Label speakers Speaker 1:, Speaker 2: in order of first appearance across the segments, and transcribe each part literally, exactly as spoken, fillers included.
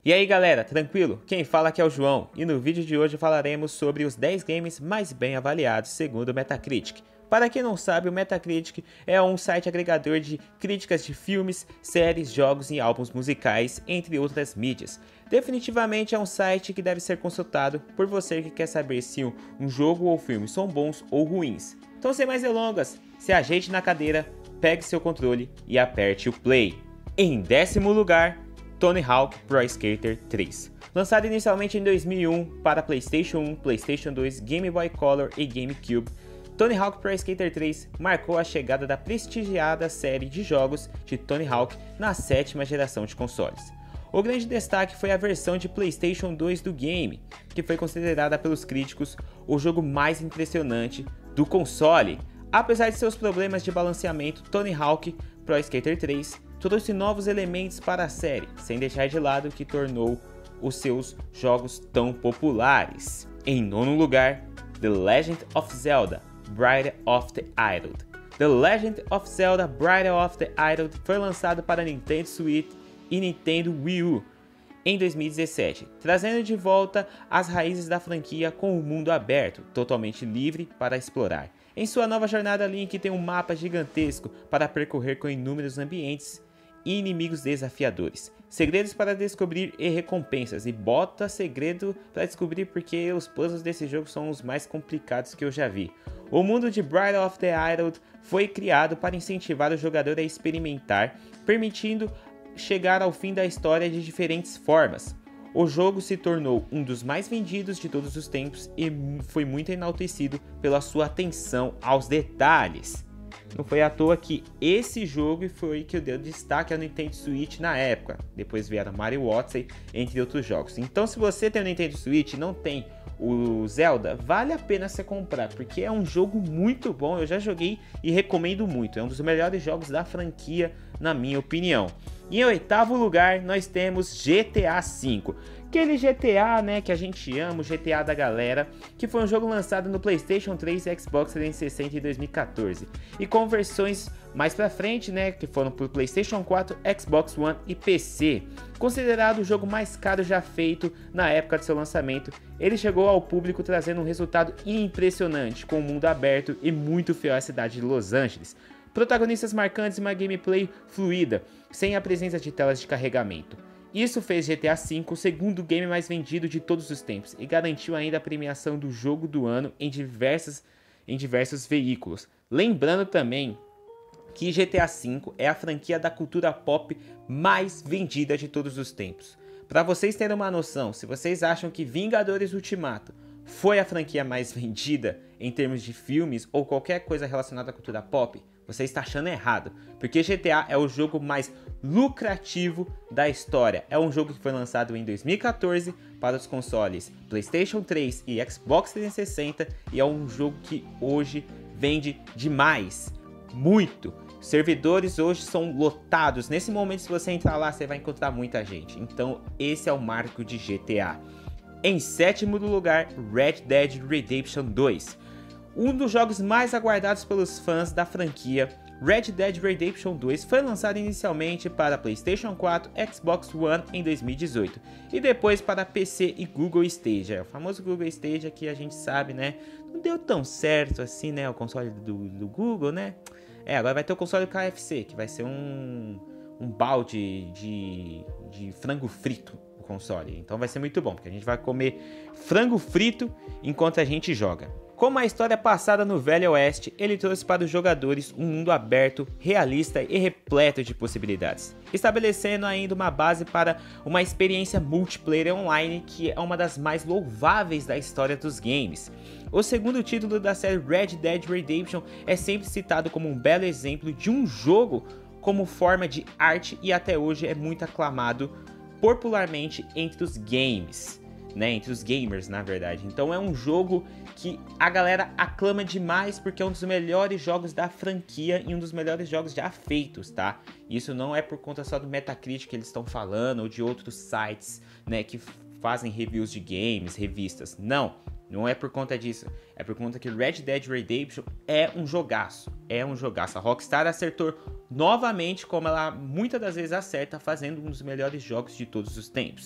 Speaker 1: E aí galera, tranquilo? Quem fala aqui é o João e no vídeo de hoje falaremos sobre os dez games mais bem avaliados segundo o Metacritic. Para quem não sabe, o Metacritic é um site agregador de críticas de filmes, séries, jogos e álbuns musicais, entre outras mídias. Definitivamente é um site que deve ser consultado por você que quer saber se um jogo ou filme são bons ou ruins. Então sem mais delongas, se ajeite na cadeira, pegue seu controle e aperte o play. Em décimo lugar, Tony Hawk Pro Skater três. Lançado inicialmente em dois mil e um para PlayStation um, PlayStation dois, Game Boy Color e GameCube, Tony Hawk Pro Skater três marcou a chegada da prestigiada série de jogos de Tony Hawk na sétima geração de consoles. O grande destaque foi a versão de PlayStation dois do game, que foi considerada pelos críticos o jogo mais impressionante do console. Apesar de seus problemas de balanceamento, Tony Hawk Pro Skater três trouxe novos elementos para a série, sem deixar de lado o que tornou os seus jogos tão populares. Em nono lugar, The Legend of Zelda Breath of the Wild. The Legend of Zelda Breath of the Wild foi lançado para Nintendo Switch e Nintendo Wii U em dois mil e dezessete, trazendo de volta as raízes da franquia com um mundo aberto, totalmente livre para explorar. Em sua nova jornada, Link tem um mapa gigantesco para percorrer com inúmeros ambientes e inimigos desafiadores, segredos para descobrir e recompensas, e bota segredo para descobrir porque os puzzles desse jogo são os mais complicados que eu já vi. O mundo de Breath of the Wild foi criado para incentivar o jogador a experimentar, permitindo chegar ao fim da história de diferentes formas. O jogo se tornou um dos mais vendidos de todos os tempos e foi muito enaltecido pela sua atenção aos detalhes. Não foi à toa que esse jogo foi que deu destaque ao Nintendo Switch na época. Depois vieram Mario Odyssey, entre outros jogos. Então se você tem o Nintendo Switch e não tem o Zelda, vale a pena você comprar, porque é um jogo muito bom. Eu já joguei e recomendo muito. É um dos melhores jogos da franquia, na minha opinião. E em oitavo lugar, nós temos G T A cinco. Aquele G T A, né, que a gente ama, o G T A da galera, que foi um jogo lançado no PlayStation três e Xbox trezentos e sessenta em dois mil e quatorze. E com versões mais pra frente, né, que foram pro PlayStation quatro, Xbox One e P C. Considerado o jogo mais caro já feito na época de seu lançamento, ele chegou ao público trazendo um resultado impressionante, com um mundo aberto e muito fiel à cidade de Los Angeles. Protagonistas marcantes e uma gameplay fluida, sem a presença de telas de carregamento. Isso fez G T A cinco o segundo game mais vendido de todos os tempos e garantiu ainda a premiação do jogo do ano em, diversas, em diversos veículos. Lembrando também que G T A cinco é a franquia da cultura pop mais vendida de todos os tempos. Para vocês terem uma noção, se vocês acham que Vingadores Ultimato foi a franquia mais vendida em termos de filmes ou qualquer coisa relacionada à cultura pop, você está achando errado, porque G T A é o jogo mais lucrativo da história. É um jogo que foi lançado em dois mil e quatorze para os consoles PlayStation três e Xbox trezentos e sessenta e é um jogo que hoje vende demais, muito. Os servidores hoje são lotados. Nesse momento, se você entrar lá, você vai encontrar muita gente. Então, esse é o marco de G T A. Em sétimo lugar, Red Dead Redemption dois. Um dos jogos mais aguardados pelos fãs da franquia, Red Dead Redemption dois foi lançado inicialmente para PlayStation quatro, Xbox One em dois mil e dezoito e depois para P C e Google Stadia. O famoso Google Stadia que a gente sabe, né? Não deu tão certo assim, né? O console do, do Google, né? É, agora vai ter o console K F C, que vai ser um, um balde de, de frango frito. Console. Então vai ser muito bom, porque a gente vai comer frango frito enquanto a gente joga. Como a história passada no Velho Oeste, ele trouxe para os jogadores um mundo aberto, realista e repleto de possibilidades, estabelecendo ainda uma base para uma experiência multiplayer online que é uma das mais louváveis da história dos games. O segundo título da série Red Dead Redemption é sempre citado como um belo exemplo de um jogo como forma de arte e até hoje é muito aclamado popularmente entre os games, né, entre os gamers na verdade. Então é um jogo que a galera aclama demais porque é um dos melhores jogos da franquia e um dos melhores jogos já feitos, tá? Isso não é por conta só do Metacritic que eles estão falando ou de outros sites, né, que fazem reviews de games, revistas. Não, não é por conta disso. É por conta que Red Dead Redemption é um jogaço. É um jogaço. A Rockstar acertou novamente, como ela muitas das vezes acerta, fazendo um dos melhores jogos de todos os tempos.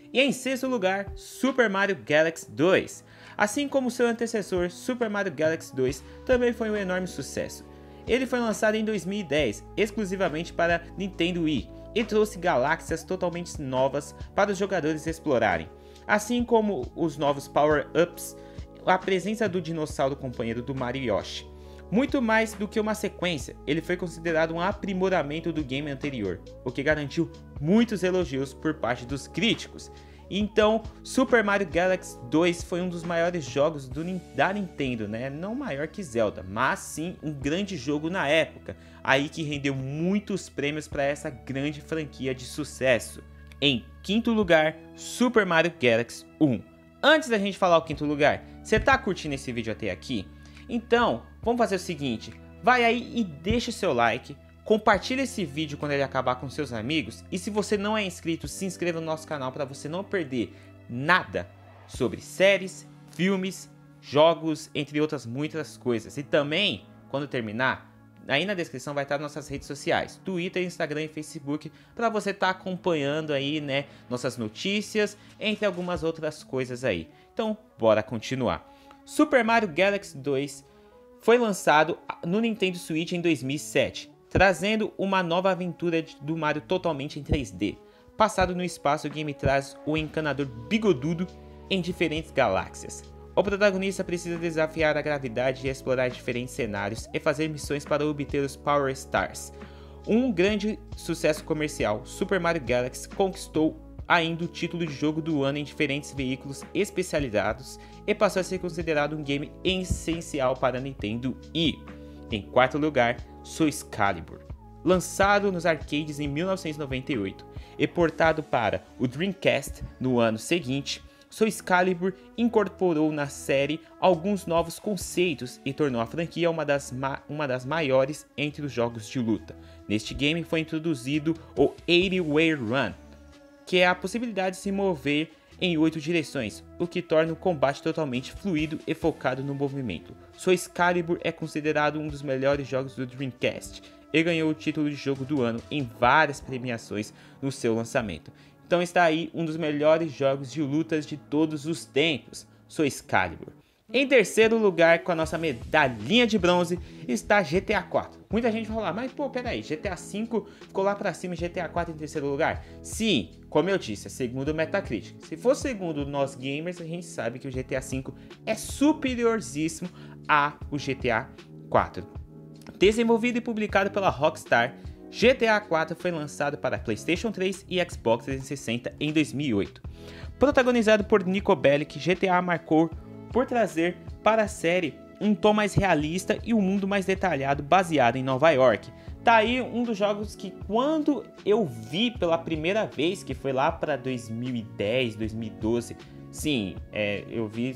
Speaker 1: E em sexto lugar, Super Mario Galaxy dois. Assim como seu antecessor, Super Mario Galaxy dois também foi um enorme sucesso. Ele foi lançado em dois mil e dez, exclusivamente para Nintendo Wii, e trouxe galáxias totalmente novas para os jogadores explorarem. Assim como os novos power-ups, a presença do dinossauro companheiro do Mario Yoshi. Muito mais do que uma sequência, ele foi considerado um aprimoramento do game anterior, o que garantiu muitos elogios por parte dos críticos. Então, Super Mario Galaxy dois foi um dos maiores jogos do, da Nintendo, né? Não maior que Zelda, mas sim um grande jogo na época, aí que rendeu muitos prêmios para essa grande franquia de sucesso. Em quinto lugar, Super Mario Galaxy um. Antes da gente falar o quinto lugar, você tá curtindo esse vídeo até aqui? Então, vamos fazer o seguinte, vai aí e deixa o seu like, compartilha esse vídeo quando ele acabar com seus amigos, e se você não é inscrito, se inscreva no nosso canal para você não perder nada sobre séries, filmes, jogos, entre outras muitas coisas. E também, quando terminar, aí na descrição vai estar nossas redes sociais, Twitter, Instagram e Facebook, para você estar tá acompanhando aí, né, nossas notícias, entre algumas outras coisas aí. Então, bora continuar. Super Mario Galaxy dois foi lançado no Nintendo Switch em dois mil e sete, trazendo uma nova aventura do Mario totalmente em três D. Passado no espaço, o game traz o encanador bigodudo em diferentes galáxias. O protagonista precisa desafiar a gravidade e explorar diferentes cenários e fazer missões para obter os Power Stars. Um grande sucesso comercial, Super Mario Galaxy conquistou ainda o título de jogo do ano em diferentes veículos especializados e passou a ser considerado um game essencial para a Nintendo Wii. Em quarto lugar, Soul Calibur. Lançado nos arcades em mil novecentos e noventa e oito e portado para o Dreamcast no ano seguinte, Soul Calibur incorporou na série alguns novos conceitos e tornou a franquia uma das, uma das maiores entre os jogos de luta. Neste game foi introduzido o oitenta Way Run, que é a possibilidade de se mover em oito direções, o que torna o combate totalmente fluido e focado no movimento. Soul Calibur é considerado um dos melhores jogos do Dreamcast e ganhou o título de jogo do ano em várias premiações no seu lançamento. Então está aí um dos melhores jogos de lutas de todos os tempos, Soul Calibur. Em terceiro lugar, com a nossa medalhinha de bronze, está G T A quatro. Muita gente vai falar, mas pô, peraí, G T A cinco ficou lá pra cima e G T A quatro em terceiro lugar? Sim, como eu disse, é segundo o Metacritic. Se for segundo nós gamers, a gente sabe que o G T A cinco é superioríssimo ao G T A quatro. Desenvolvido e publicado pela Rockstar, G T A quatro foi lançado para PlayStation três e Xbox trezentos e sessenta em dois mil e oito. Protagonizado por Nico Bellic, G T A marcou por trazer para a série um tom mais realista e um mundo mais detalhado baseado em Nova York. Tá aí um dos jogos que quando eu vi pela primeira vez, que foi lá para dois mil e dez, dois mil e doze, sim, é, eu vi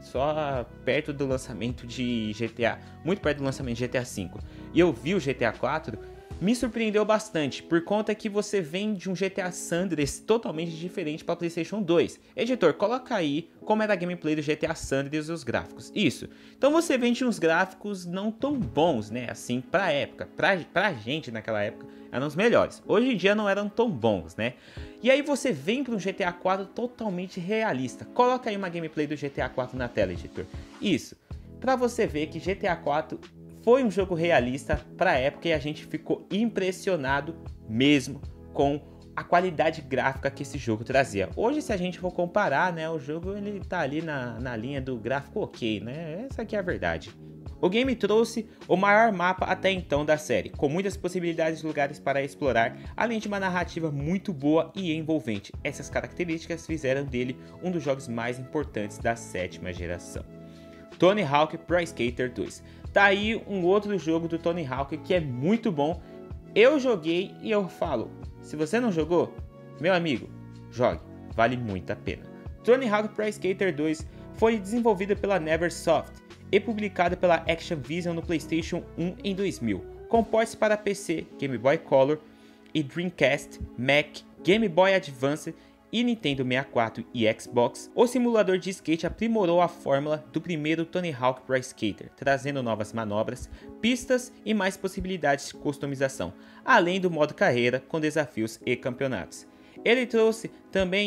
Speaker 1: só perto do lançamento de G T A, muito perto do lançamento de G T A cinco, e eu vi o G T A quatro, me surpreendeu bastante, por conta que você vem de um G T A San Andreas totalmente diferente para PlayStation dois. Editor, coloca aí como era a gameplay do G T A San Andreas e os gráficos. Isso. Então você vem de uns gráficos não tão bons, né? Assim, pra época. Pra, pra gente naquela época, eram os melhores. Hoje em dia não eram tão bons, né? E aí você vem para um G T A quatro totalmente realista. Coloca aí uma gameplay do G T A quatro na tela, editor. Isso. Pra você ver que G T A quatro foi um jogo realista para a época e a gente ficou impressionado mesmo com a qualidade gráfica que esse jogo trazia. Hoje, se a gente for comparar, né, o jogo ele tá ali na, na linha do gráfico ok, né? Essa aqui é a verdade. O game trouxe o maior mapa até então da série, com muitas possibilidades de lugares para explorar, além de uma narrativa muito boa e envolvente. Essas características fizeram dele um dos jogos mais importantes da sétima geração. Tony Hawk Pro Skater dois. Tá aí um outro jogo do Tony Hawk que é muito bom. Eu joguei e eu falo, se você não jogou, meu amigo, jogue, vale muito a pena. Tony Hawk Pro Skater dois foi desenvolvido pela Neversoft e publicado pela Action Vision no PlayStation um em dois mil, com ports para P C, Game Boy Color e Dreamcast, Mac, Game Boy Advance e Nintendo sessenta e quatro e Xbox. O simulador de skate aprimorou a fórmula do primeiro Tony Hawk Pro Skater, trazendo novas manobras, pistas e mais possibilidades de customização, além do modo carreira com desafios e campeonatos. Ele trouxe também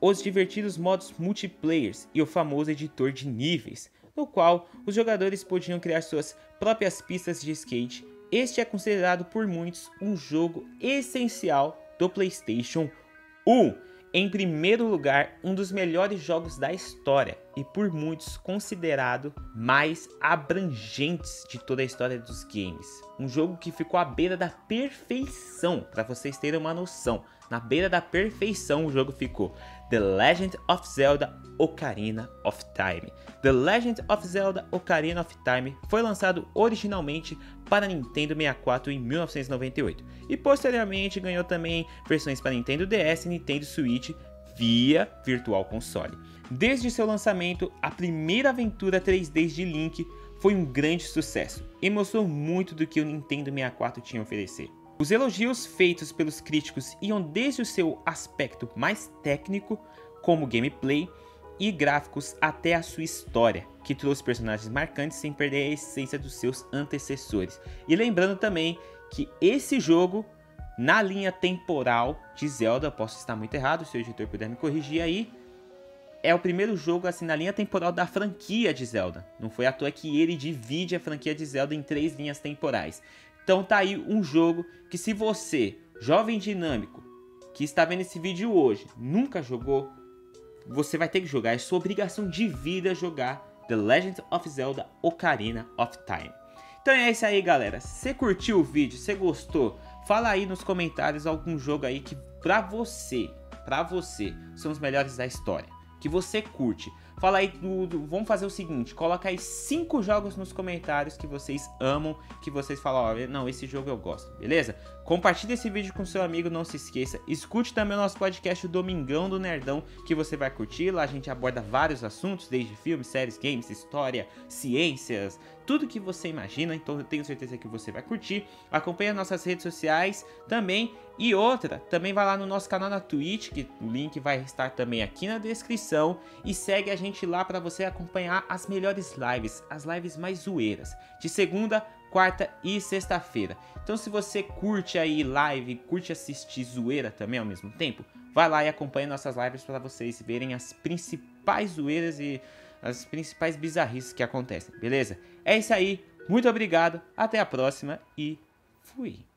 Speaker 1: os divertidos modos multiplayers e o famoso editor de níveis, no qual os jogadores podiam criar suas próprias pistas de skate. Este é considerado por muitos um jogo essencial do PlayStation um. Em primeiro lugar, um dos melhores jogos da história e por muitos considerado mais abrangentes de toda a história dos games. Um jogo que ficou à beira da perfeição, para vocês terem uma noção. Na beira da perfeição o jogo ficou. The Legend of Zelda Ocarina of Time. The Legend of Zelda Ocarina of Time foi lançado originalmente para Nintendo sessenta e quatro em mil novecentos e noventa e oito e posteriormente ganhou também versões para Nintendo D S e Nintendo Switch via Virtual Console. Desde seu lançamento, a primeira aventura três D de Link foi um grande sucesso e mostrou muito do que o Nintendo sessenta e quatro tinha a oferecer. Os elogios feitos pelos críticos iam desde o seu aspecto mais técnico, como gameplay e gráficos, até a sua história, que trouxe personagens marcantes sem perder a essência dos seus antecessores. E lembrando também que esse jogo, na linha temporal de Zelda, posso estar muito errado, se o editor puder me corrigir aí, é o primeiro jogo assim na linha temporal da franquia de Zelda. Não foi à toa que ele divide a franquia de Zelda em três linhas temporais. Então tá aí um jogo que, se você, jovem dinâmico, que está vendo esse vídeo hoje, nunca jogou, você vai ter que jogar. É sua obrigação de vida jogar The Legend of Zelda Ocarina of Time. Então é isso aí, galera. Se você curtiu o vídeo, se gostou, fala aí nos comentários algum jogo aí que pra você, pra você, são os melhores da história, que você curte. Fala aí, do, do, vamos fazer o seguinte, coloca aí cinco jogos nos comentários que vocês amam, que vocês falam, ó, não, esse jogo eu gosto, beleza? Compartilhe esse vídeo com seu amigo, não se esqueça. Escute também o nosso podcast, o Domingão do Nerdão, que você vai curtir. Lá a gente aborda vários assuntos, desde filmes, séries, games, história, ciências, tudo que você imagina, então eu tenho certeza que você vai curtir. Acompanhe nossas redes sociais também. E outra, também vai lá no nosso canal na Twitch, que o link vai estar também aqui na descrição. E segue a gente lá para você acompanhar as melhores lives, as lives mais zoeiras, de segunda, quarta e sexta-feira. Então se você curte aí live, curte assistir zoeira também ao mesmo tempo, vai lá e acompanha nossas lives para vocês verem as principais zoeiras e as principais bizarrices que acontecem, beleza? É isso aí, muito obrigado, até a próxima e fui!